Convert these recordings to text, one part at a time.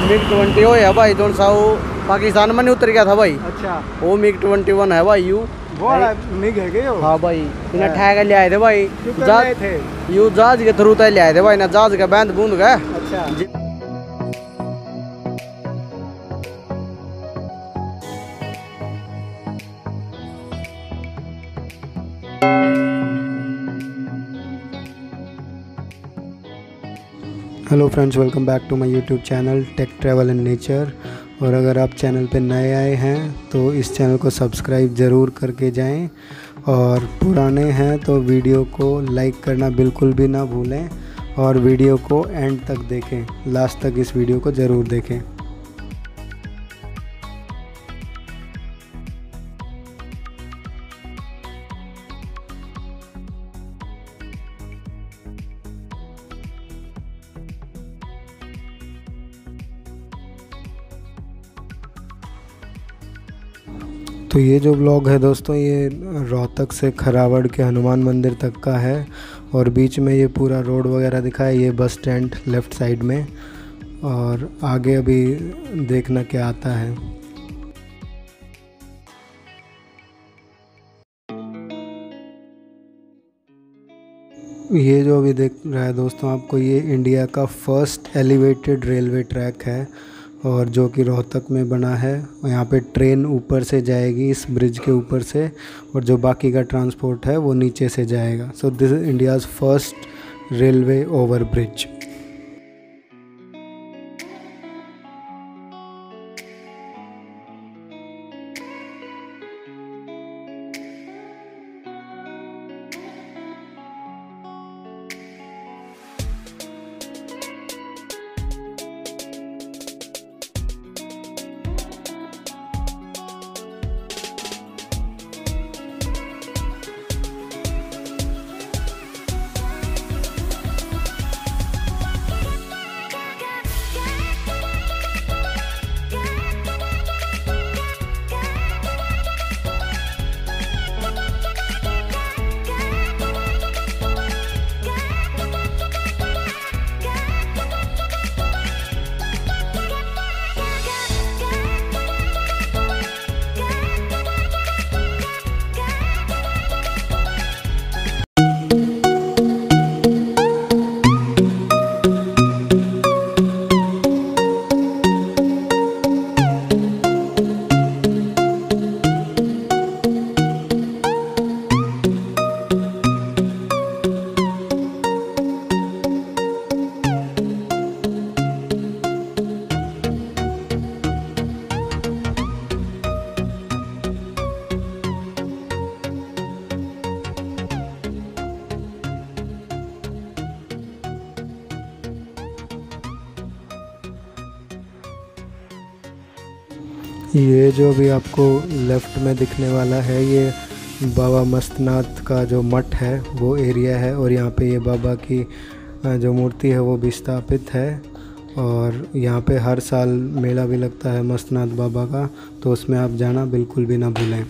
MiG-20 हो है भाई, कौन सा वो पाकिस्तान में नहीं उतर गया था भाई। अच्छा, वो MiG-21 है भाई। यू वो मिग है क्या? हाँ भाई, इन्हें ठा के ले आए थे भाई। जहाज थे यू जहाज के थ्रू तय ले आए थे भाई ना, जहाज का बैंड बूंद गए। अच्छा। Hello friends, welcome back to my YouTube channel tech travel and nature. और अगर आप चैनल पे नए आए हैं तो इस चैनल को सब्सक्राइब ज़रूर करके जाएं, और पुराने हैं तो वीडियो को लाइक करना बिल्कुल भी ना भूलें, और वीडियो को एंड तक देखें, लास्ट तक इस वीडियो को ज़रूर देखें। तो ये जो ब्लॉग है दोस्तों, ये रोहतक से खरावड़ के हनुमान मंदिर तक का है, और बीच में ये पूरा रोड वगैरह दिखा है। ये बस स्टैंड लेफ़्ट साइड में, और आगे अभी देखना क्या आता है। ये जो अभी देख रहा है दोस्तों आपको, ये इंडिया का फर्स्ट एलिवेटेड रेलवे ट्रैक है, और जो कि रोहतक में बना है। और यहाँ पे ट्रेन ऊपर से जाएगी इस ब्रिज के ऊपर से, और जो बाकी का ट्रांसपोर्ट है वो नीचे से जाएगा। So this is India's first railway over bridge. ये जो भी आपको लेफ़्ट में दिखने वाला है, ये बाबा मस्तनाथ का जो मठ है वो एरिया है, और यहाँ पे ये बाबा की जो मूर्ति है वो भी स्थापित है। और यहाँ पे हर साल मेला भी लगता है मस्तनाथ बाबा का, तो उसमें आप जाना बिल्कुल भी ना भूलें।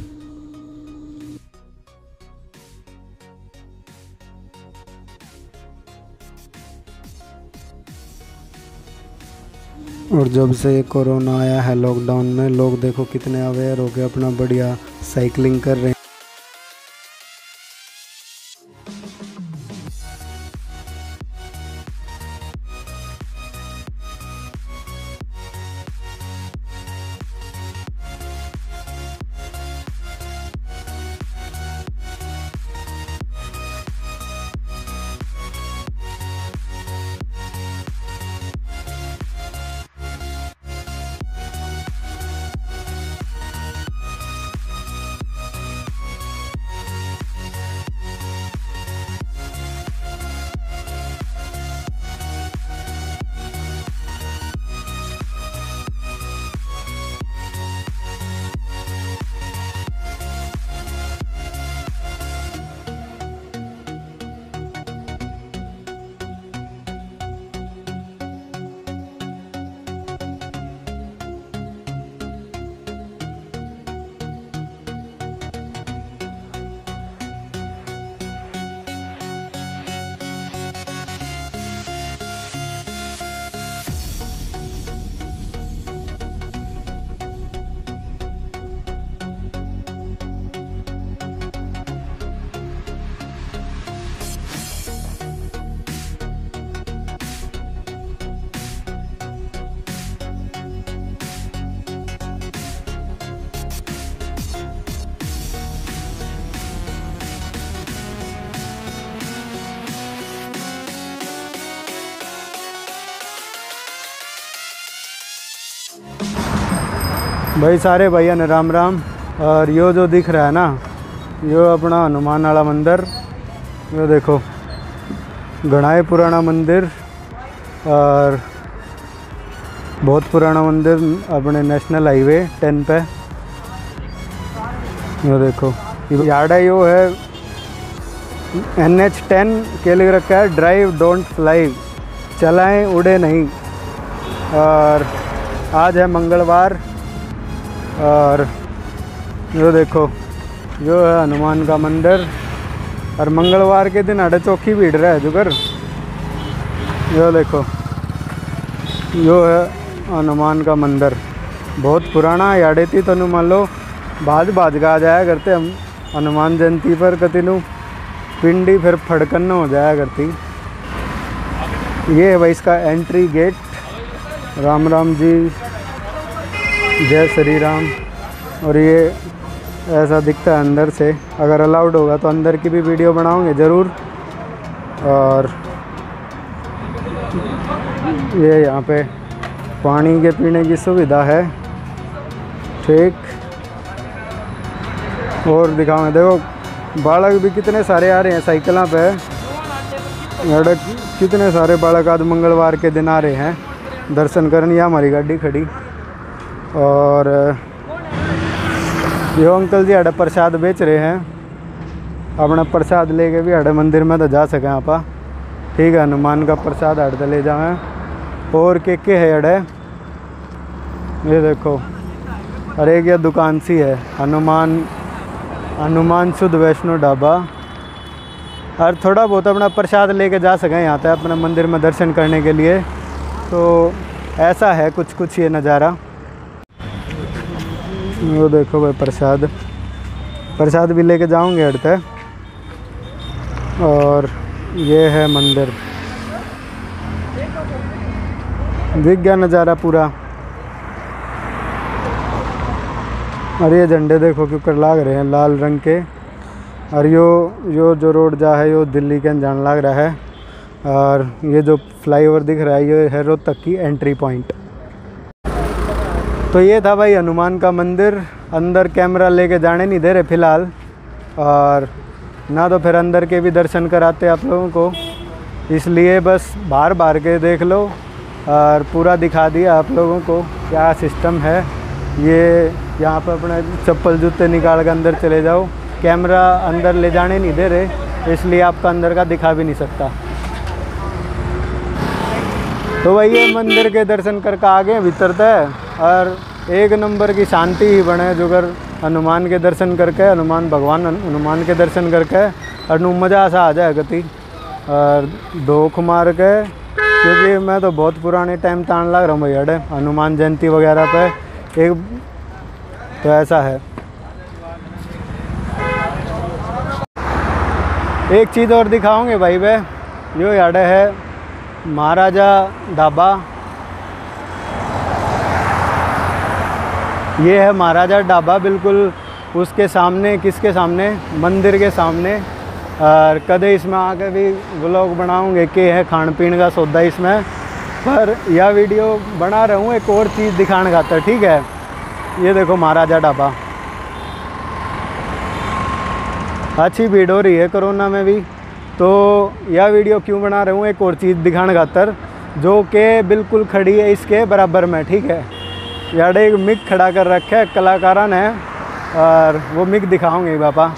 और जब से ये कोरोना आया है लॉकडाउन में, लोग देखो कितने अवेयर हो गए, अपना बढ़िया साइकिलिंग कर रहे हैं। भाई सारे भैया ने राम राम। और यो जो दिख रहा है ना, यो अपना हनुमान वाला मंदिर। यो देखो घना ही पुराना मंदिर और बहुत पुराना मंदिर अपने नेशनल हाईवे 10 पे। यो देखो यार्ड है, यो है NH10 के लिख रखा है ड्राइव डोंट फ्लाई, चलाएं उड़े नहीं। और आज है मंगलवार और यो देखो यो है हनुमान का मंदिर। और मंगलवार के दिन अड़े चौकी भीड़ रहा है जुगर। यो देखो यो है हनुमान का मंदिर, बहुत पुराना याडे थी। तनु मान लो भाज का आ जाया करते हम हनुमान जयंती पर, कतिनु पिंडी फिर फड़कन हो जाया करती। ये है भाई इसका एंट्री गेट। राम राम जी, जय श्री राम। और ये ऐसा दिखता है अंदर से। अगर अलाउड होगा तो अंदर की भी वीडियो बनाऊंगे ज़रूर। और ये यहाँ पे पानी के पीने की सुविधा है, ठीक। और दिखाऊंगे, देखो बालक भी कितने सारे आ रहे हैं साइकिलों पे। कितने सारे बालक आज मंगलवार के दिन आ रहे हैं दर्शन करने। यहाँ हमारी गाड़ी खड़ी। और यो अंकल जी अड़े प्रसाद बेच रहे हैं। अपना प्रसाद लेके भी अड़े मंदिर में तो जा सकें आप, ठीक है। हनुमान का प्रसाद अड़े ले जाएँ। और के है अड़े, ये देखो। और एक ये दुकान सी है हनुमान शुद्ध वैष्णो ढाबा। और थोड़ा बहुत अपना प्रसाद लेके जा सकें यहाँ तक अपने मंदिर में दर्शन करने के लिए। तो ऐसा है कुछ ये नज़ारा। वो देखो भाई प्रसाद भी लेके जाऊंगे अड़ते। और ये है मंदिर, दिख गया नज़ारा पूरा। और ये झंडे देखो क्यों लाग रहे हैं लाल रंग के। और यो जो रोड जा है यो दिल्ली के जान लग रहा है। और ये जो फ्लाईओवर दिख रहा है ये है रोहतक की एंट्री पॉइंट। तो ये था भाई हनुमान का मंदिर। अंदर कैमरा लेके जाने नहीं दे रहे फ़िलहाल, और ना तो फिर अंदर के भी दर्शन कराते आप लोगों को, इसलिए बस बाहर के देख लो। और पूरा दिखा दिया आप लोगों को क्या सिस्टम है। ये यहाँ पर अपने चप्पल जूते निकाल कर अंदर चले जाओ। कैमरा अंदर ले जाने नहीं दे रहे, इसलिए आपका अंदर का दिखा भी नहीं सकता। तो भाई ये मंदिर के दर्शन करके आगे भीतर तक। और एक नंबर की शांति ही बने जुगर हनुमान के दर्शन करके, हनुमान के दर्शन करके। और मज़ा सा आ जाए गति और धोख मार के। क्योंकि मैं तो बहुत पुराने टाइम तान लग रहा हूँ भैया हनुमान जयंती वगैरह पे एक। तो ऐसा है। एक चीज़ और दिखाऊंगे भाई वे, यो याडे है महाराजा ढाबा। ये है महाराजा ढाबा, बिल्कुल उसके सामने, किसके सामने, मंदिर के सामने। और कदे इसमें आके भी व्लॉग बनाऊंगे कि है खान पीन का सौदा इसमें। पर यह वीडियो बना रहा हूँ एक और चीज़ दिखाने खातर, ठीक है। ये देखो महाराजा ढाबा, अच्छी भीड़ हो रही है कोरोना में भी। तो यह वीडियो क्यों बना रहा हूँ, एक और चीज़ दिखाने खातर जो कि बिल्कुल खड़ी है इसके बराबर में, ठीक है। यार एक मिक खड़ा कर रखा है कलाकारा ने, और वो मिक दिखाऊंगे पापा।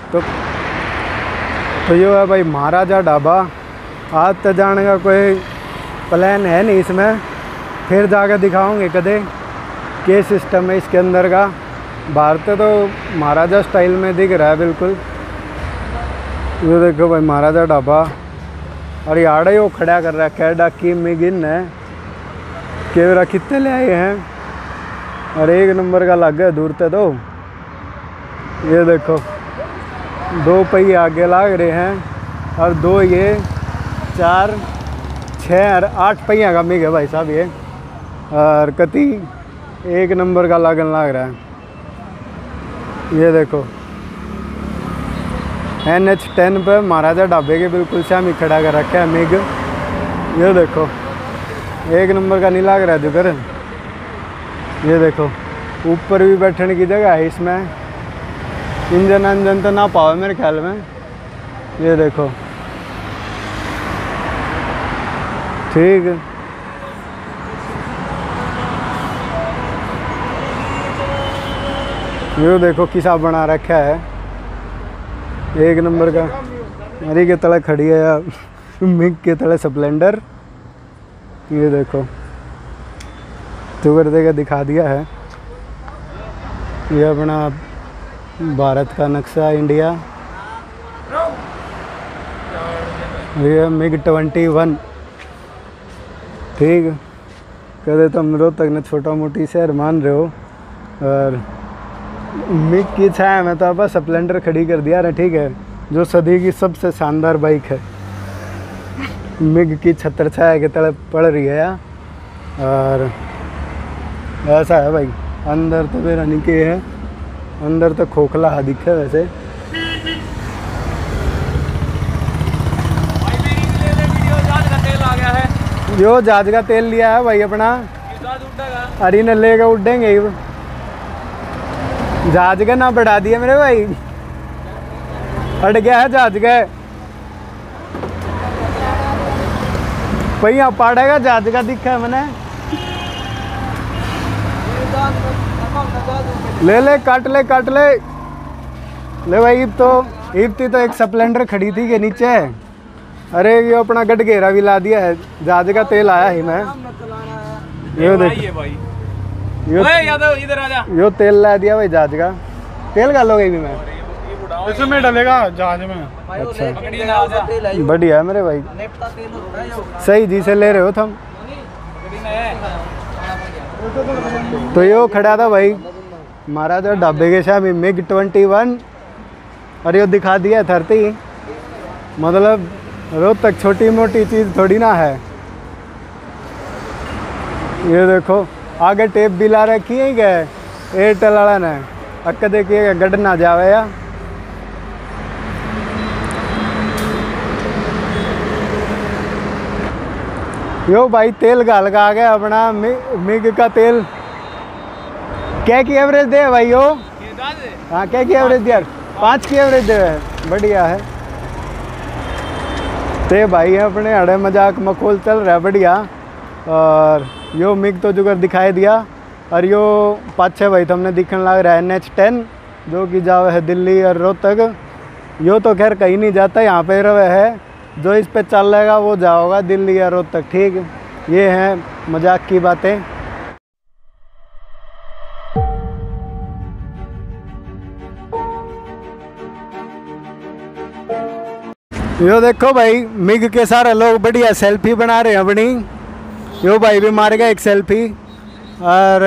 तो ये है भाई महाराजा ढाबा। आज तक जाने का कोई प्लान है नहीं इसमें, फिर जाकर दिखाऊंगे कदे के सिस्टम है इसके अंदर का। बाहर तो महाराजा स्टाइल में दिख रहा है बिल्कुल। ये देखो भाई महाराजा ढाबा। और यार वो खड़ा कर रखा है डाकी मिगिन है, केवरा कितने ले आए हैं। और एक नंबर का लग गया दूर तक। तो ये देखो 2 पहिए आगे लाग रहे हैं और 2 ये 4 6 और 8 पहिया का मिग है भाई साहब ये। और कति एक नंबर का लागन लाग रहा है। ये देखो NH10 पे महाराजा ढाबे के बिल्कुल सामने खड़ा कर रखा है मिग। ये देखो एक नंबर का नहीं लाग रहा है जुगर। ये देखो ऊपर भी बैठने की जगह है इसमें। इंजन अंजन तो ना पावे मेरे ख्याल में। ये देखो, ठीक। ये देखो किसा बना रखा है, एक नंबर का। अरे के तले खड़ी है यार, मिग के तले स्प्लेंडर। ये देखो तो कर देगा, दिखा दिया है। ये अपना भारत का नक्शा, इंडिया। ये मिग 21, ठीक। कहते तुम रोहतक ने छोटा मोटी शहर मान रहे हो, और मिग की छाया में तो अब स्प्लेंडर खड़ी कर दिया है, ठीक है, जो सदी की सबसे शानदार बाइक है। मिग की छत्र छाया के तले पड़ रही है। और ऐसा है भाई, अंदर तो मेरा निके है, अंदर तो खोखला हा दिखे वैसे। जो जहाज का तेल लिया है भाई अपना, अरे न लेकर उड़ेंगे। जहाज का ना बढ़ा दिया मेरे भाई, अट गया है जहाज का। पहिया पाड़ेगा जहाज का, दिखा है मैंने। ले ले, काट ले, काट ले। ले भाई, ईब तो एक स्प्लेंडर खड़ी थी के नीचे। अरे ये अपना गट घेरा भी ला दिया है, जहाज का तेल आया ही मैं। ये देख, यो तेल ला दिया भाई, जहाज का तेल डालोगे भी मैं इसमें डलेगा जहाज में। अच्छा, बढ़िया है मेरे भाई, सही जी से ले रहे हो तुम। तो यो खड़ा था भाई महाराज ढाबे के सामने, मिग 21। और यो दिखा दिया 30। मतलब रोहतक छोटी मोटी चीज़ थोड़ी ना है। ये देखो आगे टेप भी ला रखी है क्या एयरटेल वाला ने, अक्का देखिए गड ना जावे या। यो भाई तेल गाल का आ गया अपना मिग का तेल। क्या की एवरेज दे भाई यो? हाँ, क्या की एवरेज दिया? 5 की एवरेज दे, बढ़िया है। ते भाई है अपने अड़े मजाक मखोल चल रहा है, बढ़िया। और यो मिग तो जुगर दिखाई दिया। और यो पाछे भाई तुमने दिखने लग रहा है NH10, जो कि जावे है दिल्ली और रोहतक। यो तो खैर कहीं नहीं जाता, यहाँ पे रवे है। जो इस पे चलेगा वो जाओगा दिल्ली या रोहतक, ठीक। ये है मजाक की बातें। यो देखो भाई, मिग के सारे लोग बढ़िया सेल्फी बना रहे हैं अपनी। यो भाई भी मार गया एक सेल्फी। और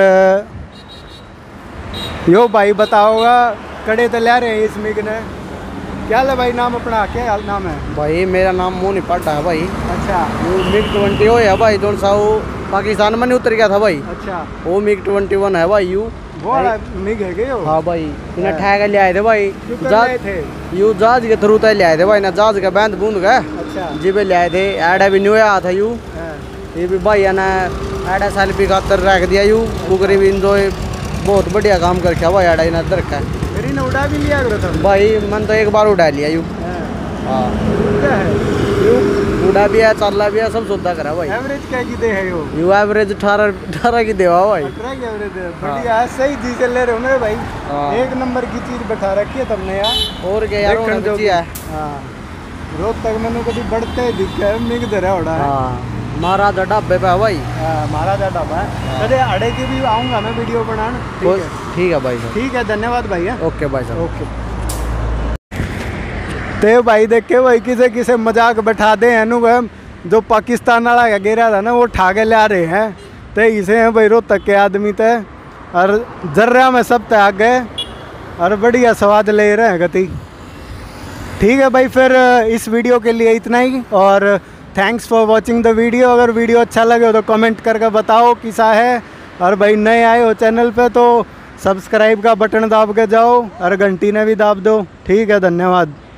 यो भाई बताओगा कड़े तो ले रहे हैं इस मिग ने। क्या है भाई नाम अपना, क्या नाम है भाई? मेरा नाम मोनी पाटा है भाई। अच्छा, वो मिग 20 हो है भाई, जो सा वो पाकिस्तान में नहीं उतर गया था भाई। अच्छा, वो मिग 21 है भाई। यू वो वाला मिग है क्या? हाँ भाई, इन्हें ठहर ले आए थे भाई। जहाज थे यू जहाज के थ्रू तय ले आए थे भाई ना, जहाज का बैंड बूंद गए। अच्छा, जी पे ले आए थे। एडा भी न्यू आया था यू। ये भी भाई ने एडा साल भी खातर रख दिया यू। कुकरी भी इंजॉय बहुत बढ़िया काम कर रखा भाई। एडा इन्हें इधर रखा है मेरी ने उड़ा भी लिया करो तुम भाई। मन तो एक बार उड़ा लिया यू। हाँ, क्या है यू उड़ा भी है, चला भी है, सब सुधा करा भाई। एवरेज क्या की दे है यो? यू एवरेज 18 की देवा भाई। 18 की एवरेज है, बढ़िया है। सही चीज से ले रहे हो मेरे भाई। हाँ। एक नंबर की चीज बैठा रखी है तुमने यार। और क्या यार, देखने होना जो बची है। हाँ, रोहतक मैंने कभी बढ़ते दिखा है, मिग धरा उड़ा है। हाँ, महाराजा ढाबे पे है भाई। महाराजा ढाबा है। अरे अड़े की भी आऊँगा मैं वीडियो बनाने। ठीक है भाई साहब। ठीक है, धन्यवाद भाई। ओके भाई साहब। ओके। ते भाई देख के भाई किसे मजाक बैठा दे हैं, जो पाकिस्तान वाला गिरा था ना वो ठाके ले आ रहे हैं। ते इसे हैं भाई रोहतक के आदमी थे, और जर्रा में सब तक गए और बढ़िया स्वाद ले रहे हैं गति। ठीक है भाई, फिर इस वीडियो के लिए इतना ही। और thanks for watching the video. अगर वीडियो अच्छा लगे हो तो कमेंट करके बताओ किसा है। और भाई नए आए हो चैनल पे तो सब्सक्राइब का बटन दाब के जाओ और घंटी ने भी दाब दो। ठीक है, धन्यवाद।